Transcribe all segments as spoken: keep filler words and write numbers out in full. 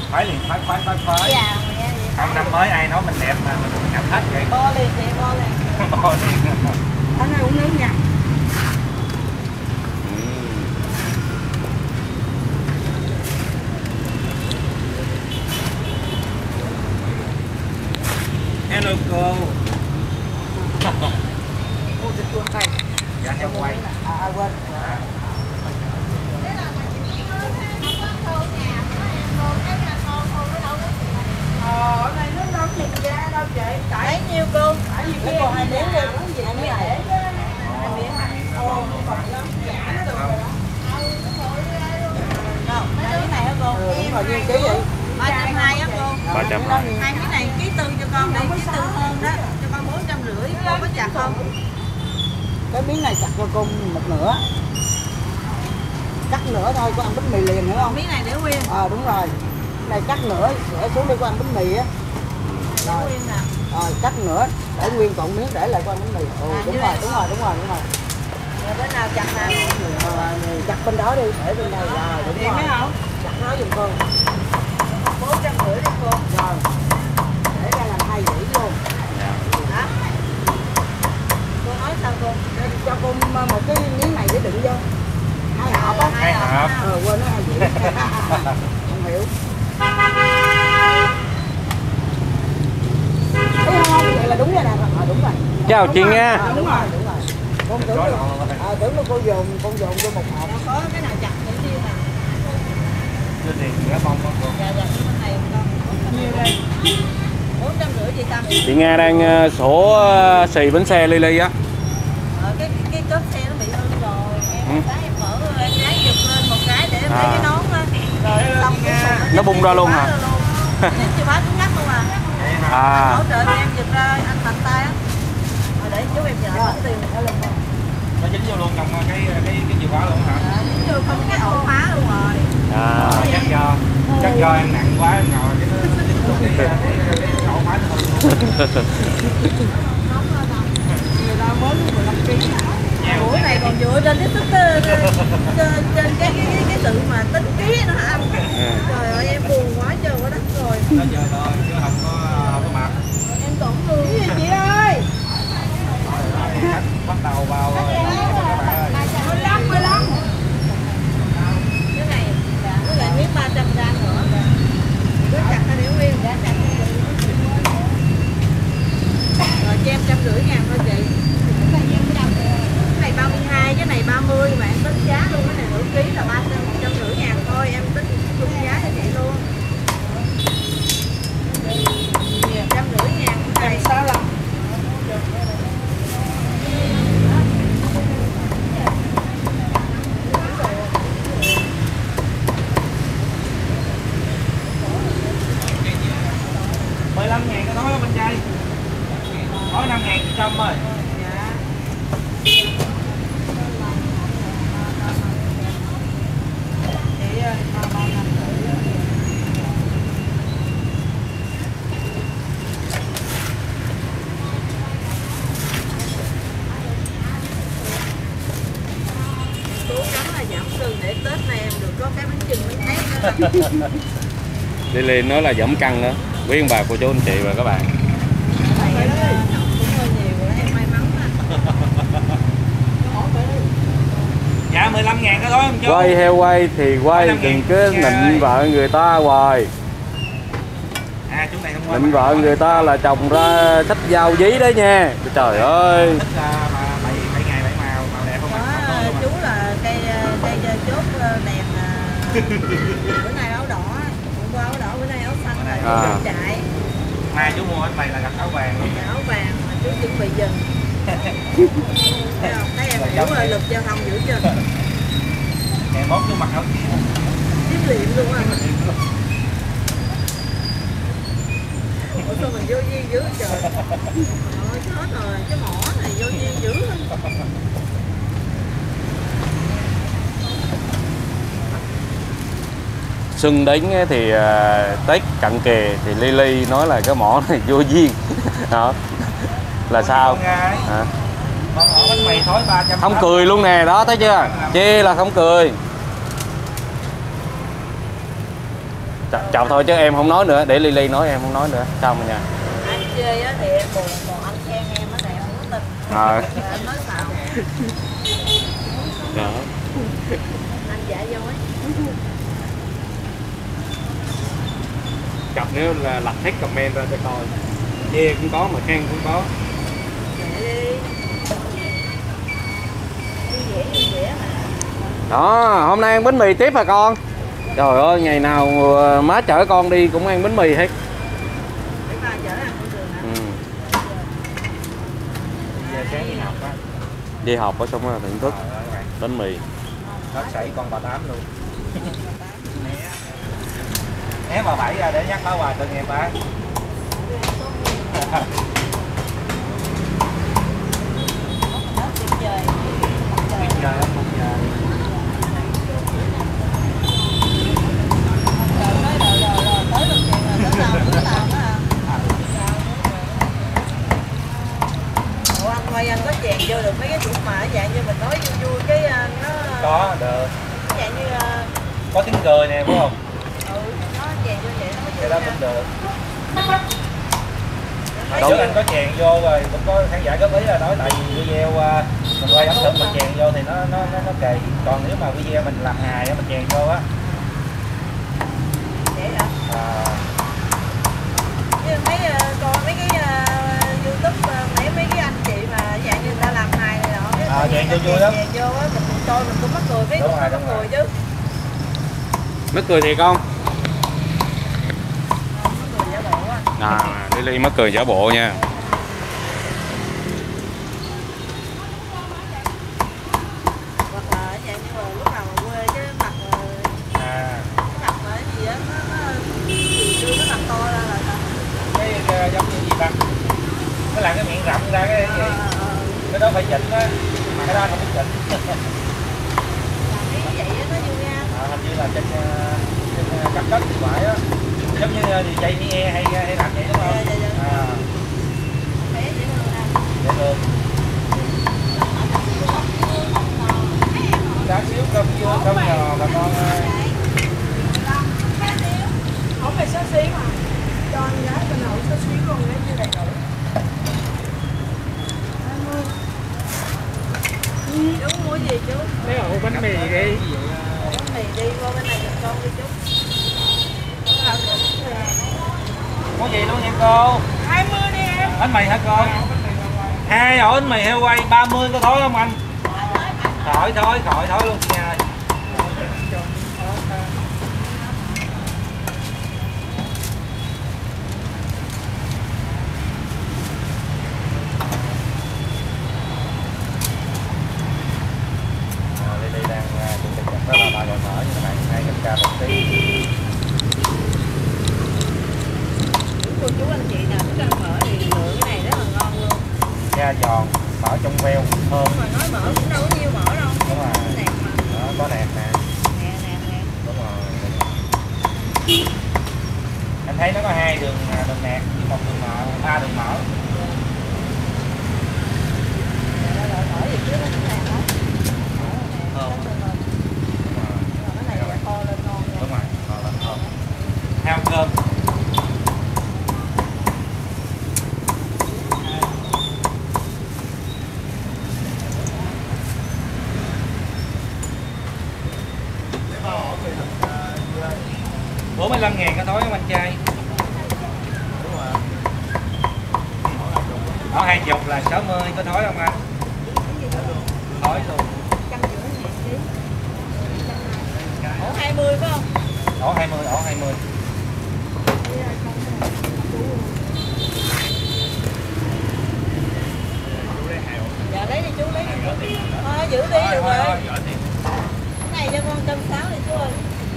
Khoái liền, khoái khoái khoái khoái. Dạ. Không, năm mới ai nói mình đẹp mà mình nhập hết vậy. Bo liền chị, bo liền. Bo liền. Anh này uống nước nha. Hello cô. Ủa thịt chuột này. Dạ em quay. À, à quên. À. Ờ, ở đây nó đâu chìm ra đâu chị. Lấy nhiêu cô? Lấy nhiêu kia? Hai miếng đi. Hai miếng này. Hai miếng này. Ồ, còn lắm. Giả nó được rồi đó. Đâu, hai miếng này hả cô? Ừ, đúng rồi, nhiêu ký vậy? ba trăm hai mươi á cô. ba trăm hai. Hai miếng này ký tư cho con đi, ký tư hơn đó. Cho con bốn trăm rưỡi, cô có chặt không? Cái miếng này chặt cho con một nửa. Cắt nửa thôi, con ăn bánh mì liền nữa không? Miếng này để nguyên. Ờ à, đúng rồi. Này cắt nửa, để xuống đi con ăn bánh mì á. Rồi. Nguyên nè. Rồi cắt nửa, để nguyên còn miếng để lại con ăn bánh mì. Ừ, à, đúng, rồi, đúng rồi, đúng rồi, đúng rồi. Rồi bữa nào chặt nào? À, chặt bên đó đi, để bên đây. Rồi, đúng rồi. Không? Chặt nó giùm con. bốn trăm rưỡi đi cô. Rồi. Để ra làm hai dĩ luôn. Hả? Cô nói sao cô? Cho con một cái miếng này để đựng vô. Hai hộp á. Hai hộp. Ờ, quên nó hai dĩ. Không hiểu. Thấy không? Vậy là đúng rồi nè. À, đúng rồi. Chào chị Nga. À, đúng rồi, đúng rồi. Con tưởng là, à, tưởng là cô dồn, con dồn vô một hộp. Có cái nào chặt để riêng nè. Đưa tiền nữa bông con cô. Dạ dạ, cái này con. Nhiêu đây? bốn trăm rưỡi chị Tâm. Chị Nga đang uh, sổ uh, xì bánh xe Lily á. Ờ, cái cái cốp xe nó bị hư rồi. Em Ừ. cái em mở em gái giật lên một cái để em lấy À. cái nón á. Rồi xong Nó bung ra luôn hả? Chưa bá cũng ngắt luôn à. À. Hỗ trợ em giật ra anh mạnh tay á. Rồi để chú em chờ hết tiền ở lên. Nó dính vô luôn trong cái cái cái chìa khóa luôn hả? Dạ, dính vô không cái ổ khóa luôn rồi. À. Chắc do chắc do em nặng quá em ngồi cái nó dính vô cái cái ổ khóa nó không. Người ta mới mười lăm ký. Buổi này còn dựa trên cái sức trên, trên cái, cái, cái, cái sự mà tính ký nó anh. Trời ơi em buồn quá trời quá đất rồi. Nó giờ rồi chứ không có không có mặt. Em tổn thương cái gì chị ơi. Khách bắt đầu vào các bạn ơi. mười lăm mười lăm. Cái này với lại miếng ba trăm gram nữa. Cứ chặt ra để nguyên. Rồi cho em trăm rưỡi ngàn thôi chị. Cái này ba mươi hai, cái này ba mươi mà em tính giá luôn. Cái này nửa ký là ba trăm rưỡi ngàn thôi. Em tính chung giá cho chị luôn. Trăm rưỡi ngàn. Này sao lắm. mười lăm ngàn cái nói bên trai. Nói năm ngàn chị Trâm ơi. Cố gắng là giảm cân để Tết này em được có cái bánh chưng bánh tét nữa. Lily nói là giảm cân đó. Quý ông bà cô chú anh chị và các bạn. Này em cũng hơi nhiều rồi, em may mắn mà. Dạ mười lăm ngàn cái đó không chú? Quay heo quay thì quay, đừng cứ nịnh vợ người ta hoài. À chú này không qua. Nịnh vợ người ta là chồng ra sách dao giấy đấy nha. Trời ơi. Thích mà bảy bảy ngày bảy màu màu đẹp không? Đó, chú là cây cây chốt đèn bữa nay áo đỏ, hôm qua áo đỏ, bữa nay áo xanh rồi À. chạy. Mai chú mua bánh mì là gặp áo vàng luôn. Áo vàng mà chú chuẩn bị dừng. Thấy không? Thấy em hiểu là lực giao thông dữ chưa? Ngày mốt chú mặc áo kia. Tiếp liệm luôn à. Ủa sao mình vô duyên dữ trời. Ôi chết rồi, cái mỏ này vô duyên dữ lắm. Xuân đến thì uh, Tết cận kề thì Lily nói là cái mỏ này vô duyên. Đó. Là sao? Hả? Một ổ bánh mì thối ba trăm. Không cười luôn nè, đó thấy chưa? Chê là không cười. Chào thôi chứ em không nói nữa, để Lily nói em không nói nữa. Sao mà nha. Anh chơi á thì em buồn, còn anh khen em á thì em không có tin. À. Anh nói sao? Đó. Anh giả dối. Cặp nếu là lật hết comment ra cho coi. Chê cũng có mà khen cũng có. Để đi. Vui vẻ vui vẻ mà. Đó, hôm nay ăn bánh mì tiếp hả con? Trời ơi, ngày nào má chở con đi cũng ăn bánh mì hết. Để ba chở ăn con đường hả? Ừ. Giờ sáng đi học á. Đi học ở xong rồi thưởng thức bánh mì. Nó xảy con bà Tám luôn. Né bà Bảy ra để nhắc báo quà cho nghe ba. Trời. Giờ không giờ. Rồi nói rồi rồi rồi tới lần chuyện rồi tới tao tới tao đó hả? Ủa anh quay anh có chèn vô được mấy cái chuyện mà dạng như mình nói vui vui cái nó Có được. dạng như Có tiếng cười nè phải không? ừ nó chèn vô vậy nó Cái mới đó vui cũng được. Hồi Đúng. trước anh có chèn vô rồi cũng có khán giả góp ý là nói tại vì video uh, mình quay ẩm thực mà chèn vô thì nó nó nó, nó kỳ. Còn nếu mà video mình làm hài á mình chèn vô á. vậy hả? À, Chứ mấy uh, coi mấy cái uh, YouTube uh, mấy mấy cái anh chị mà dạng như người ta làm hài này nọ cái À, chèn vô chèn- vui lắm. chèn vô á mình coi mình cũng mắc cười mấy Đúng cũng rồi, mắc đúng cười rồi. chứ. Mắc cười thiệt không? Mắc cười giả bộ á. À, Lily mắc cười giả bộ nha. Hoặc là dạng như là lúc nào mà quê cái mặt mà à cái mặt mà cái gì á nó nó đưa cái mặt to ra là sao? cái uh, giống như gì ta? Nó làm cái miệng rộng ra cái gì? Ờ, ờ, Cái đó phải chỉnh á. Mà cái đó anh không biết chỉnh. làm mấy cái vậy á nó vui nha. À, hình như là trên uh, trên uh, cắt đất thì phải á. Giống như uh, đi dây e hay hay làm vậy đúng không? Dạ, dạ, dạ. À, Thấy dễ thương nè. dễ thương. Đá xíu cơm dưa cơm nhò bà con ơi. Không phải xót xí mà cho anh gái bên nội xót xí luôn nếu như đầy đủ. Chú mua gì chú? Mấy ổ bánh mì đi. Bánh mì đi qua bên này giùm con đi chú. Có gì luôn nha cô? hai mươi đi em. Bánh mì hả cô? Hai ổ bánh mì heo quay ba mươi có thối không anh? Khỏi thối, khỏi thối luôn chị ơi. Đây đang chuẩn bị chặt đó là ba gọi mỡ như các bạn hai trăm k một tí. Cô chú anh chị nào thích ăn mỡ thì lựa cái này rất là ngon luôn. Da giòn, mỡ trong veo, thơm. Nhưng mà nói mỡ cũng đâu có nhiều mỡ đâu. Đúng rồi. Nạc mà. Đó, có nạc nè. Nè nè nè. Đúng rồi. Anh thấy nó có hai đường đường nạc với một đường mỡ, ba đường mỡ. Rồi, rồi, mỡ gì chứ nó cũng nạc đó. Thơm. Đúng rồi. Cái này là kho lên ngon nha. Đúng rồi, còn là thơm. Heo cơm. bốn mươi lăm ngàn cái thối không anh trai? Đúng rồi. Ở hai chục là sáu mươi có thối không anh? Thối luôn. Trăm rưỡi ngàn ký. Ổ hai mươi phải không? Ổ hai mươi, ổ hai mươi. Dạ lấy đi chú, lấy đi. Thôi giữ đi được rồi. Cái này cho con trăm sáu đi chú ơi.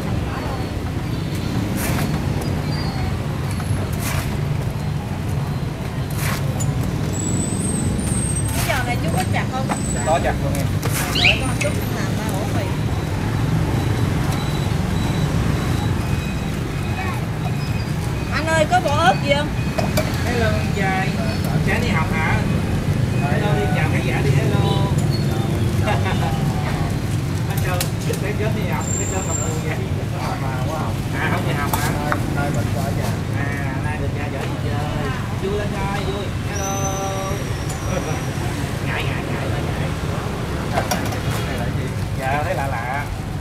Cái giò này chú có chặt không? Có chặt luôn em. Đợi con chút làm ba ổ mì. Anh ơi có bỏ ớt gì không? Hello anh trai. Sáng đi học hả? Hello đi chào khán giả đi hello. Hello. Để chớp đi học, để chớp gặp người vậy. mà quá không? À không về học hả? Nay bệnh quá nhà. À nay được nhà vợ gì chơi? Vui lên coi, vui. Hello. Ngại ngại ngại ngại ngại. Này là gì? Dạ thấy lạ lạ.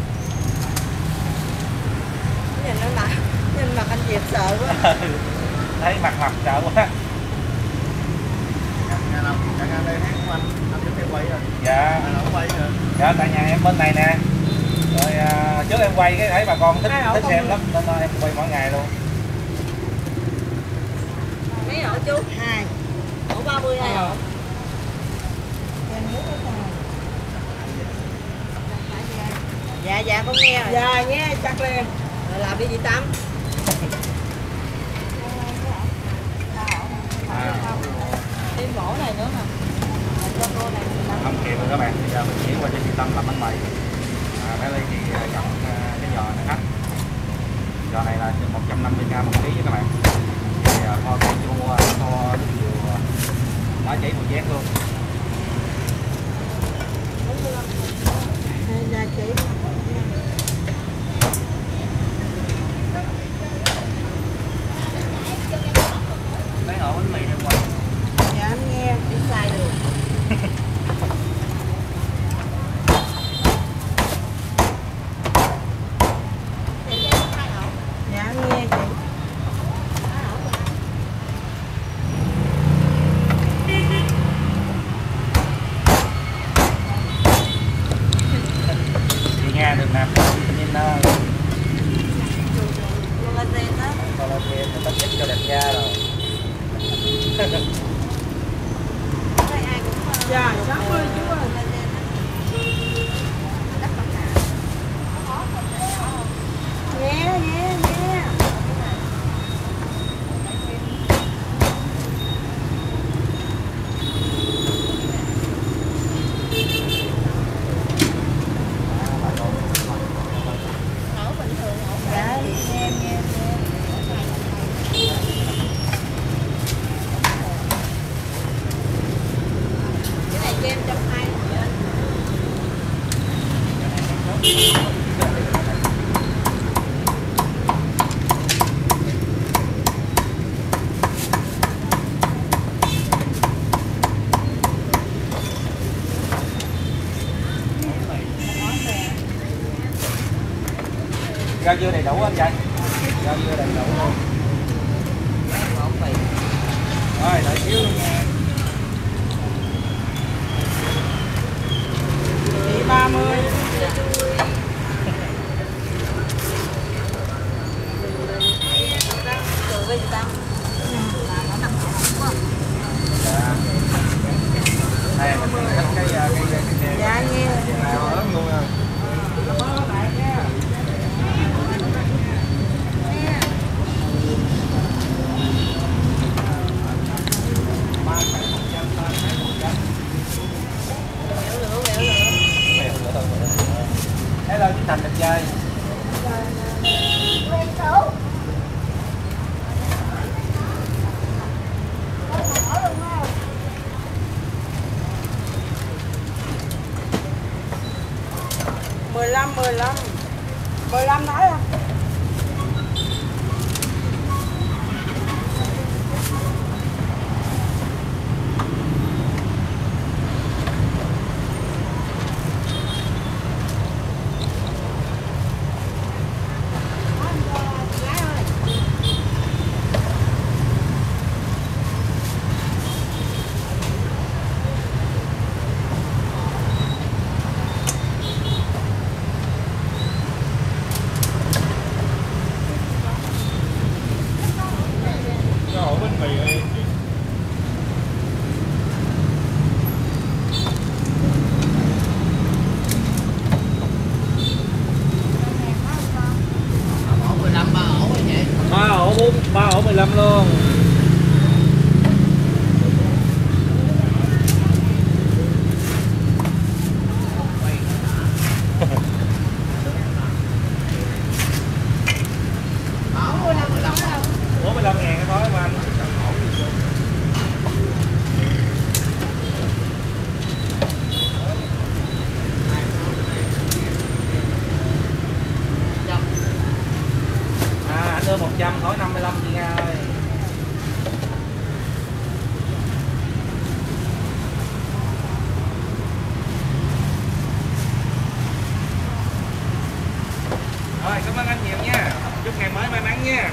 Nhìn nó lạ, nhìn mặt anh Diệp sợ quá. Thấy mặt mặt sợ quá. Nhà nào cả nhà đây hát của anh, anh giúp em quay rồi. Dạ. Anh không quay rồi. Dạ tại nhà em bên này nè. Rồi à, trước em quay cái thấy bà con thích thích xem lắm nên em quay mỗi ngày luôn. Mấy ổ chú? Hai. Ổ ba mươi hai ổ. Dạ dạ con nghe rồi. Dạ nghe chắc lên. Rồi làm đi chị Tâm. À, Thêm mổ này nữa hả? Cho cô này. không kịp rồi các bạn. Bây giờ mình chuyển qua cho chị Tâm làm bánh mì. À, đây là chị chọn cái giò này hết. Giò này là một trăm năm mươi gam một ký nha các bạn. Thì kho cà chua, kho nước dừa, má chỉ một giác luôn. Dạ chị. Lấy ổ bánh mì đem qua. Dạ em nghe đi xài được. Dạ em nghe chị. Chị Nga được nạp vitamin A, Collagen đó. collagen là tốt nhất cho đẹp da rồi. Thấy ai cũng Dạ, sáu mươi chú ơi. Nghe nghe nghe. Ổ bình thường ổ. Dạ nghe nghe nghe. Cái này cho em trong hai. Rau dưa đầy đủ anh vậy? Rau dưa đầy đủ luôn. Rồi, đợi xíu luôn nha. Chị ba mươi. Từ bây giờ tao là nó nằm quá. Dạ. Đây mình thích cái cái cái cái cái Dạ nghe. nào lớn luôn rồi. Hello chị Thành được chơi. mười lăm, mười lăm. mười lăm nói không? Ổ bánh mì ơi. Ba ổ bốn, ba ổ mười lăm luôn. Ủa mười lăm ngàn cái thôi mà anh. lăm chị Nga ơi. Rồi, cảm ơn anh nhiều nha. Chúc ngày mới may mắn nha.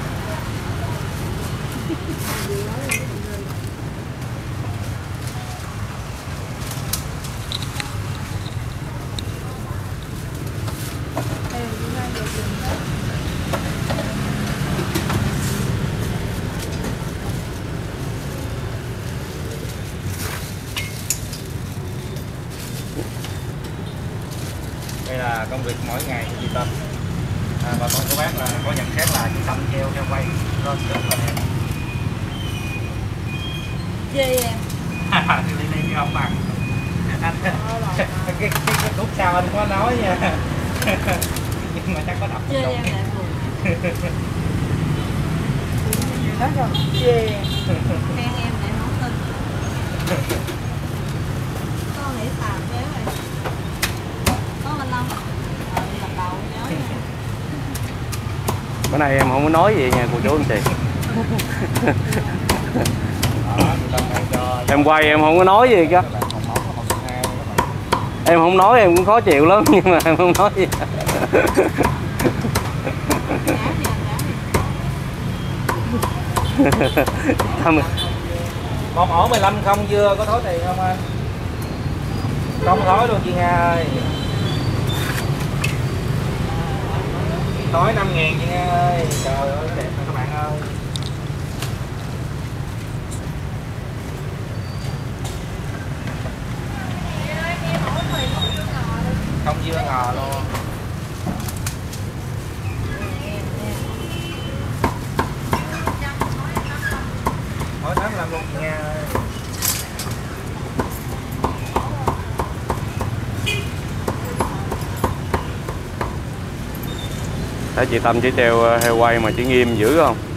Đây là công việc mỗi ngày của chị Tâm. À, bà con cô bác là có nhận xét là chị Tâm treo heo quay lên rất là đẹp. Chê em. Thì đi đi không bằng. Anh cái, cái, cái khúc sau anh có nói nha. Nhưng mà chắc có đập. Chê em lại buồn. Nói cho chê Khen em để nấu tin. Con nghĩ xàm thế rồi. Có anh Long. Ờ, lần đầu nhớ nha. Bữa nay em không có nói gì nha cô chú anh chị. Đó, chị Tâm đang cho Em quay em không có nói gì cả. các bạn hồng móng hồng hai các bạn. Em không nói em cũng khó chịu lắm nhưng mà em không nói gì. Tâm Con ổ mười lăm không chưa có thối tiền không anh? Không thối luôn chị Nga ơi. Thối năm ngàn chị Nga ơi. Trời ơi đẹp đó các bạn ơi. Không dưa ngò luôn. Mỗi tháng làm luôn chị Nga ơi. thấy chị Tâm chỉ treo heo quay mà chỉ nghiêm dữ không?